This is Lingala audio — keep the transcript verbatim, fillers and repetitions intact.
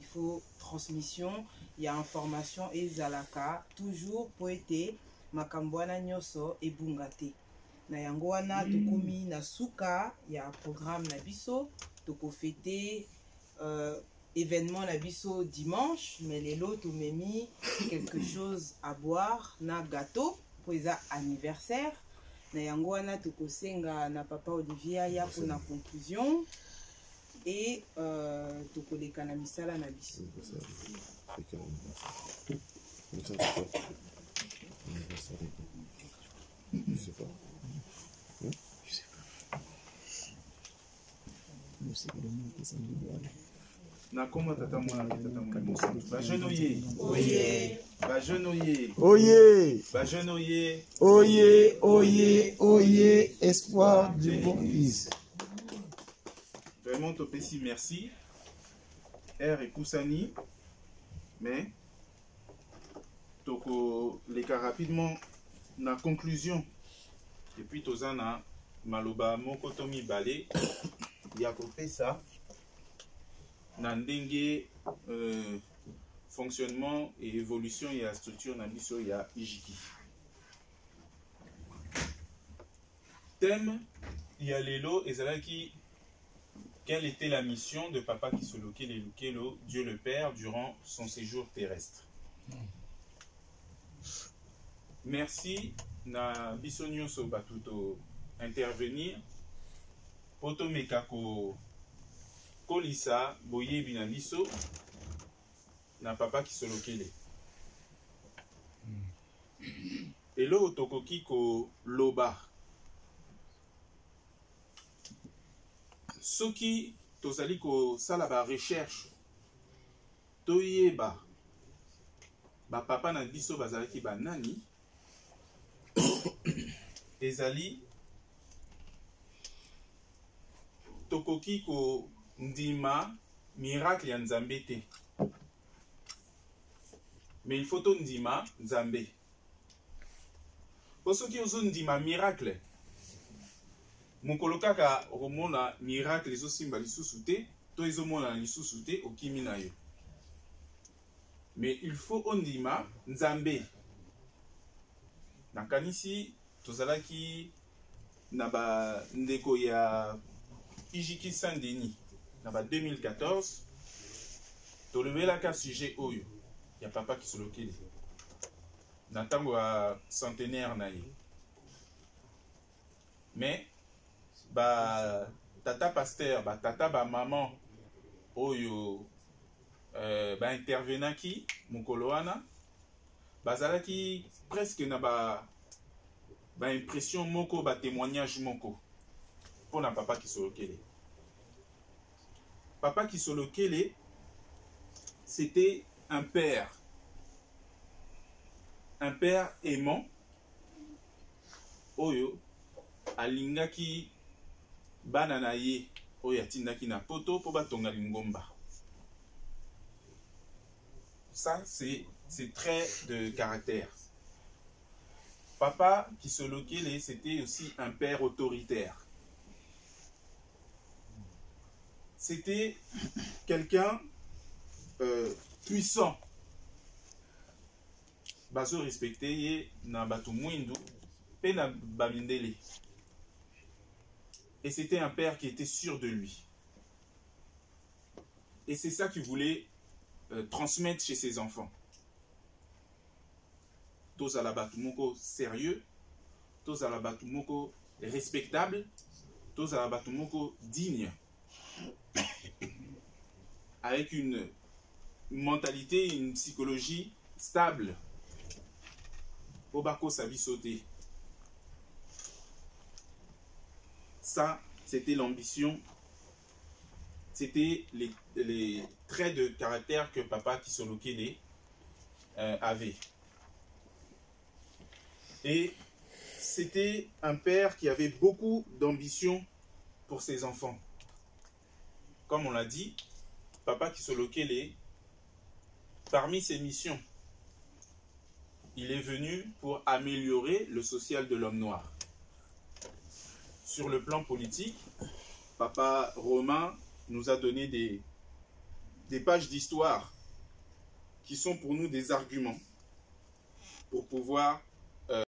il faut transmission, il y a information et zalaka toujours pour être makambwana nyoso et bungate. Na yango wana tokomi na suka ya programme na biso toko fêter euh, événement na biso dimanche, mais les lots memi quelque chose à boire na gâteau pour les anniversaire. Na yango wana toko senga na papa Olivier ya pour la conclusion et euh, toko leka na misala na biso. Je sais pas. Hein? Je sais pas. Je sais pas. Na koma tata mwana tata mwana ba jeune oye Oye ba jeune oye Oye ba jeune oye Oye Oye Oye espoir du bon is. Vraiment Topesi merci R et Kusani mais toko leka rapidement na conclusion et puis tozana maloba moko tomi balé ya kopesa na ndenge euh, fonctionnement et évolution et la structure na biso ya Ijiki. Thème ya lelo ezalaki quelle était la mission de Papa Kisolokele Lukelo, Dieu le Père, durant son séjour terrestre. Merci na biso nyonso batuto intervenir poto mekako kolisa boyebi na biso na Papa Kisolokele. Elo tokoki ko loba soki tozali ko sala ba recherche toyeba ba papa na biso bazalaki ba nani ezali tokoki ko ndima miracle ya Nzambe te, mais il faut to ndima Nzambe. Po soki ozo ndima miracle mokolo kaka romona miracle ezosimba lisusu te to ezomona lisusu te okimi na yo, mais il faut ondima Nzambe. Nakanisi tozalaki na ba ndeko ya Ijiki Saint-Denis na ba deux mille quatorze tolobelaka sujet oyo ya Papa Kisolokele na ntango ya centenaire na ye, mais ba tata pasteur ba tata ba maman oyo euh, ba intervenaki mokolo wana bazalaki presque na ba ba impression moko ba témoignage moko pour na Papa Kisolokele. Papa Kisolokele c'était un père un père aimant oyo alingaki bana na ye oyo atindaki na poto po batonga lingomba. Ça c'est c'est trait de caractère. Papa Kisolokele c'était aussi un père autoritaire. C'était quelqu'un euh, puissant. Baso respecté ye na batu mwindu pe na bamindele. Et c'était un père qui était sûr de lui. Et c'est ça qu'il voulait euh, transmettre chez ses enfants. Tous à la batumoko sérieux, tous à la batumoko respectable, tous à la batumoko digne. Avec une, une mentalité, une psychologie stable. Obako sa vie sauter. Ça, c'était l'ambition, c'était les, les traits de caractère que Papa Kisolokele euh, avait. Et c'était un père qui avait beaucoup d'ambition pour ses enfants. Comme on l'a dit, Papa Kisolokele, parmi ses missions, il est venu pour améliorer le social de l'homme noir. Sur le plan politique, Papa Romain nous a donné des, des pages d'histoire qui sont pour nous des arguments pour pouvoir